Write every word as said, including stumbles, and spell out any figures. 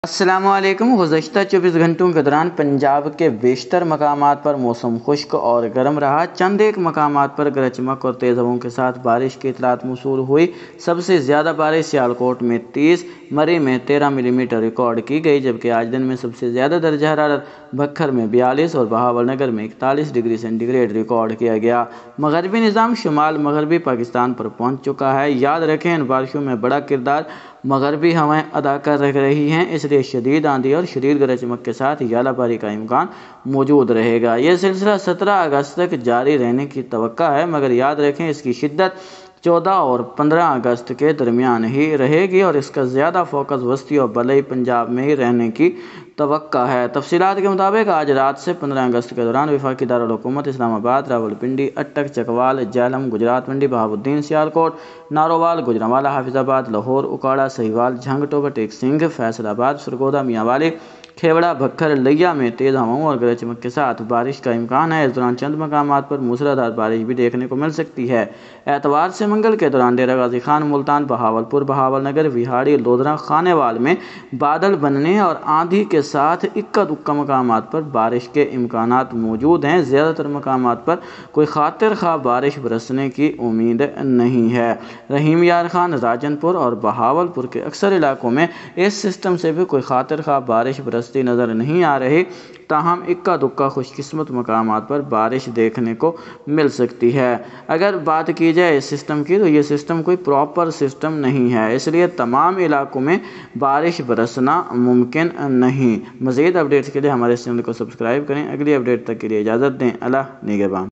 السلام علیکم۔ گزشتہ چوبیس گھنٹوں کے دوران پنجاب کے بیشتر مقامات پر موسم خشک اور گرم رہا۔ چند ایک مقامات پر گرج چمک اور تیز ہواؤں کے ساتھ بارش کی اطلاعات موصول ہوئی۔ سب سے زیادہ بارش سیالکوٹ میں تیس، مری میں تیرہ ملی میٹر ریکارڈ کی گئی، جبکہ آج دن میں سب سے زیادہ درجہ حرارت بکھر میں بیالیس اور بہاول نگر میں اکتالیس ڈگری سینٹی گریڈ ریکارڈ کیا گیا۔ مغربی نظام شمال مغربی پاکستان پر پہنچ چکا ہے۔ یاد رکھیں ان بارشوں میں بڑا کردار مغربی ہوائیں ادا کر رہی ہیں، اس لیے شدید آندھی اور شدید گرج چمک کے ساتھ ژالہ باری کا امکان موجود رہے گا۔ یہ سلسلہ سترہ اگست تک جاری رہنے کی توقع ہے، مگر یاد رکھیں اس کی شدت چودہ اور پندرہ اگست کے درمیان ہی رہے گی اور اس کا زیادہ فوکس وسطی اور بالائی پنجاب میں ہی رہنے کی توقع ہے۔ تفصیلات کے مطابق آج رات سے پندرہ اگست کے دوران وفاقی دارالحکومت اسلام آباد، راولپنڈی، اٹک، چکوال، جہلم، گجرات منڈی، بہاؤالدین، سیالکوٹ، نارووال، گوجرانوالہ، حافظ آباد، لاہور، اکاڑا، سہیوال، جھنگ، ٹوبہ ٹیک سنگھ، فیصل آباد، سرگودا، میاں والی، کھیوڑا، بکھر، لیا میں تیز ہواؤں اور گرج چمک کے ساتھ بارش کا امکان ہے۔ اس دوران چند مقامات پر موسلادھار بارش بھی دیکھنے کو مل سکتی ہے۔ اتوار سے منگل کے دوران ڈیرہ غازی خان، ملتان، بہاولپور، بہاول نگر، وہاڑی، لودھرا، خانیوال میں بادل بننے اور آندھی کے ساتھ اکا دکا مقامات پر بارش کے امکانات موجود ہیں۔ زیادہ تر مقامات پر کوئی خاطر خواہ بارش برسنے کی امید نہیں ہے۔ رحیم یار خان، راجن پور اور بہاولپور کے اکثر علاقوں میں اس سسٹم سے بھی کوئی خاطر خواہ بارش برستی نظر نہیں آ رہی، تاہم اکا دکا خوش قسمت مقامات پر بارش دیکھنے کو مل سکتی ہے۔ اگر بات کی جائے اس سسٹم کی تو یہ سسٹم کوئی پراپر سسٹم نہیں ہے، اس لیے تمام علاقوں میں بارش برسنا ممکن نہیں۔ مزید اپڈیٹس کے لیے ہمارے چینل کو سبسکرائب کریں۔ اگلی اپڈیٹ تک کے لیے اجازت دیں۔ اللہ نگہبان۔